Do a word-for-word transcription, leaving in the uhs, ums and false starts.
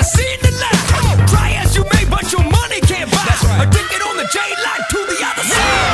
seen the light. Try as you may, but your money can't buy. That's right. Addicted on the J line to the other side.